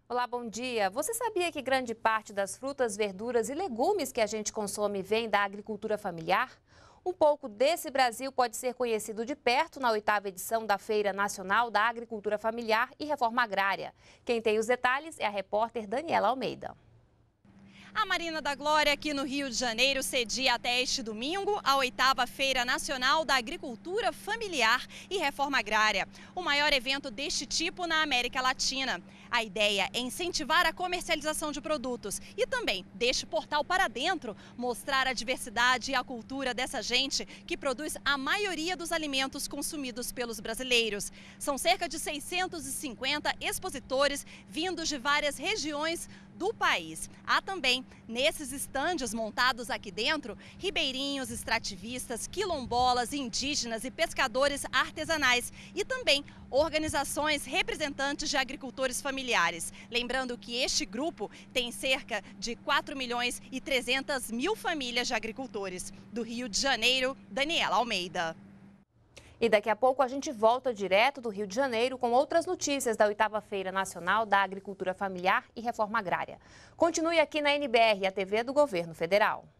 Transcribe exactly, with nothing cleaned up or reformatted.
Olá, bom dia. Você sabia que grande parte das frutas, verduras e legumes que a gente consome vem da agricultura familiar? Um pouco desse Brasil pode ser conhecido de perto na oitava edição da Feira Nacional da Agricultura Familiar e Reforma Agrária. Quem tem os detalhes é a repórter Daniela Almeida. A Marina da Glória, aqui no Rio de Janeiro, cedia até este domingo a oitava Feira Nacional da Agricultura Familiar e Reforma Agrária, o maior evento deste tipo na América Latina. A ideia é incentivar a comercialização de produtos e também, deste portal para dentro, mostrar a diversidade e a cultura dessa gente que produz a maioria dos alimentos consumidos pelos brasileiros. São cerca de seiscentos e cinquenta expositores vindos de várias regiões do país. Há também, nesses estandes montados aqui dentro, ribeirinhos, extrativistas, quilombolas, indígenas e pescadores artesanais e também organizações representantes de agricultores familiares. Lembrando que este grupo tem cerca de quatro milhões e trezentas mil famílias de agricultores. Do Rio de Janeiro, Daniela Almeida. E daqui a pouco a gente volta direto do Rio de Janeiro com outras notícias da oitava Feira Nacional da Agricultura Familiar e Reforma Agrária. Continue aqui na N B R, a T V do Governo Federal.